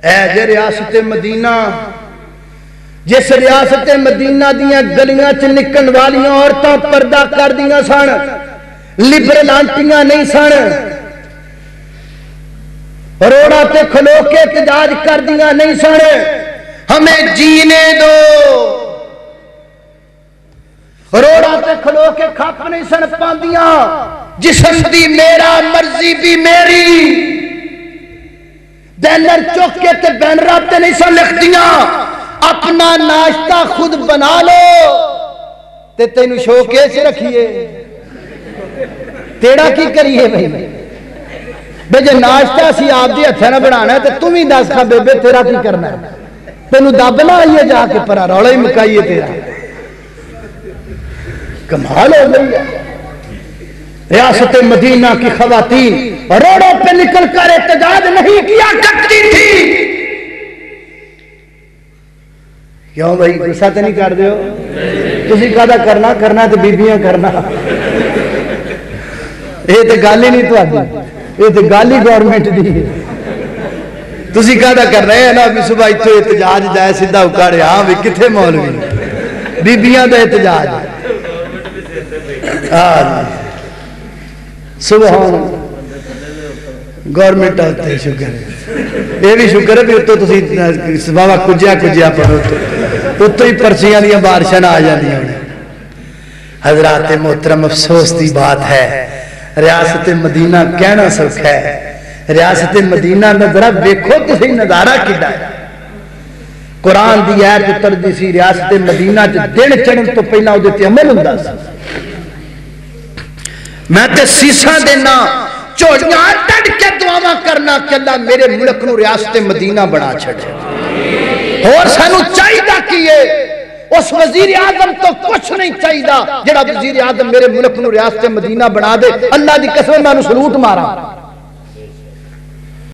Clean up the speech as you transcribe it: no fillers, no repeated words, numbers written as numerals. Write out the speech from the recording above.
اے جے ریاست مدینہ، جس ریاست مدینہ دیاں گلیاں چ نکلن والیاں عورتاں پردہ کر دیاں سن، لبرل آنٹیاں نہیں سن، روڑا تے کھلو کے احتجاج کر دیاں نہیں سن، ہمیں جینے دو، روڑا تے کھلو کے کھپ نہیں سن پاندیاں، جسم دی میرا مرضی بھی میری، بینر چوک کے تے بینرات تے نہیں سن لکھ دیاں، اپنا ناشتہ خود بنا لو تے تینو شوکے سے رکھیے، تیڑا کی کریے بھئی بے جے ناشتہ سی آپ دی ہتھے نہ بنانا ہے تے تم ہی دس کھا بے بے تیرا کی کرنا ہے، تینو دبنا آئیے جا کے پرا روڑا ہی مکائیے تیرا، کمال ہو گئی ہے۔ ریاست مدینہ کی خواتین روڑوں پہ نکل کر احتجاج نہیں کیا کرتی تھی، کیوں بھائی غصہ تو نہیں کر دیو؟ تسی کہا کرنا کرنا تو بیبیاں کرنا، یہ تو گل ہی نہیں تو آدھی، یہ تو گل ہی گورنمنٹ دی، تسی کہا کرنا ہے نا ابھی صبح اتو احتجاج جائے سیدھا اکاڑے، ہاں بھی کتھے مولوی بیبیاں دا احتجاج، سبحان گورنمنٹ آتے شکر ہے، یہ بھی شکر ہے بھی اتو تسی بابا کجیا کجیا پڑھو تو اتو ہی پرچیاں دیا بارشاں آ جاندی ہیں۔ حضرات محترم افسوس دی بات ہے، ریاست مدینہ کہنا سوکھا ہے، ریاست مدینہ نظرہ دیکھو کسی نظارہ کیڑا ہے، قرآن دی آیت اتر دی سی ریاست مدینہ دن چڑھن تو پہلا ادھے عمل ہوندا سی، میں تے سیسا دینا چوڑیاں ڈٹ کے دعاواں کرنا کہ اللہ میرے ملک نو ریاست مدینہ بنا چھڑے، اور سانو چاہیدہ کیے اس وزیر اعظم تو کچھ نہیں چاہیدہ جڑا وزیر اعظم میرے ملک نو ریاست مدینہ بنا دے، اللہ دی قسم میں انہوں سلوٹ مارا،